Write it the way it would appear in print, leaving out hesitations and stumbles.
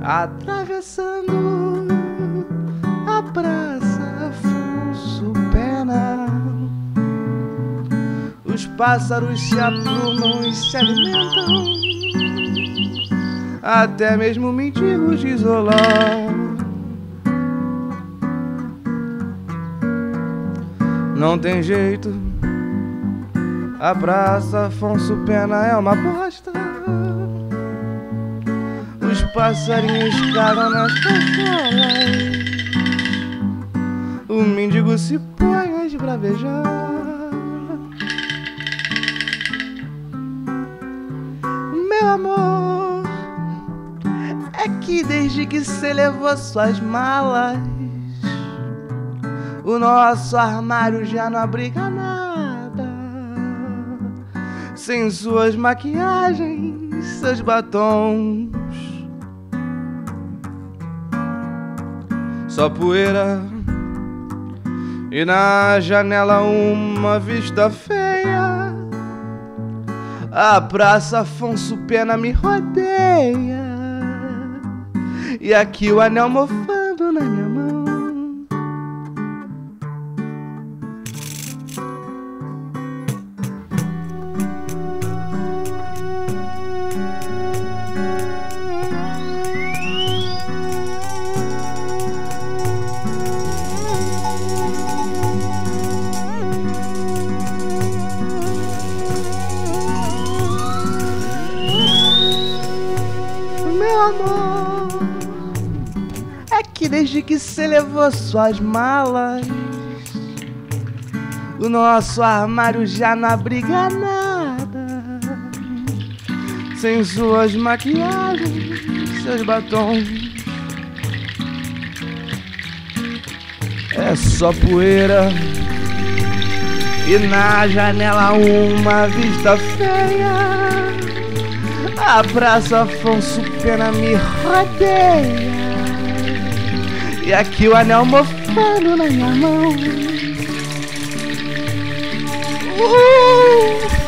atravessando a Praça Afonso Pena. Os pássaros se aprumam e se alimentam, até mesmo mendigos de isolar. Não tem jeito, a Praça Afonso Pena é uma bosta. Os passarinhos cagam nas cacholas, o mendigo se põe a esbravejar. Meu amor, é que desde que cê levou suas malas, o nosso armário já não abriga nada. Sem suas maquiagens, seus batons, só poeira e na janela uma vista feia. A Praça Afonso Pena me rodeia e aqui o anel mofando na minha mão. Meu amor, é que desde que cê levou suas malas, o nosso armário já não abriga nada. Sem suas maquiagens, seus batons, é só poeira e na janela uma vista feia. A Praça Afonso Pena me rodeia e aqui o anel mofando na minha mão.